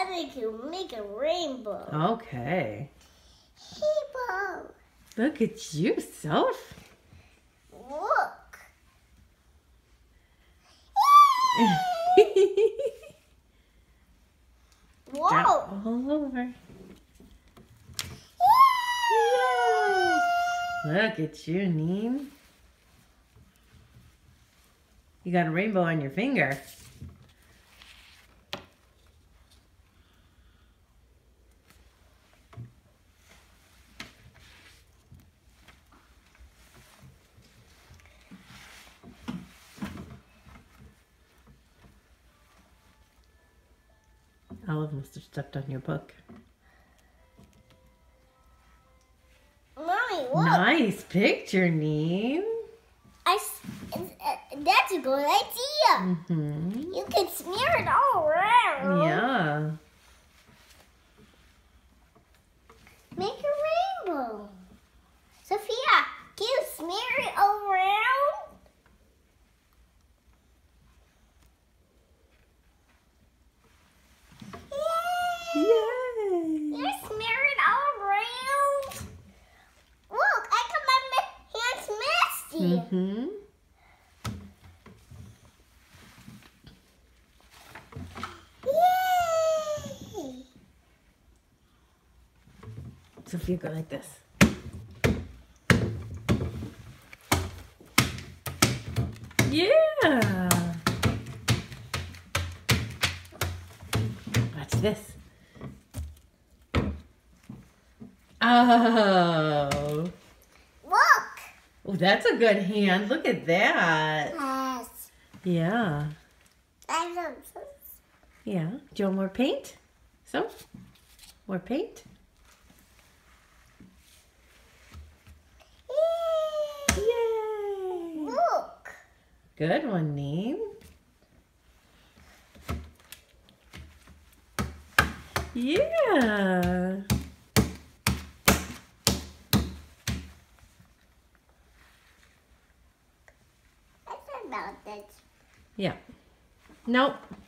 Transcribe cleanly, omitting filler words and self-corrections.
I can make a rainbow. Okay. Rainbow. Look at you, Soph. Look. Whoa. All over. Yay! Look at you, Neen. You got a rainbow on your finger. Olive must have stepped on your book. Mommy, look. Nice picture, Neen. That's a good idea. Mm-hmm. You can smear it all around. Yeah. Make a rainbow. Sophia, can you smear it all around? Yay! You smear it all around. Look, I got my hands messy. Mm-hmm. Yay! Sophia, go like this. Yeah. Watch this. Oh. Look. Oh, that's a good hand. Look at that. Yes. Yeah. I love this. Yeah. Do you want more paint? So? More paint? Yay! Look. Good one, Neen. Yeah. I thought about that. Yeah. Nope.